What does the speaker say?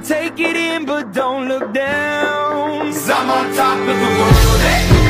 Take it in, but don't look down, 'cause I'm on top of the world, hey.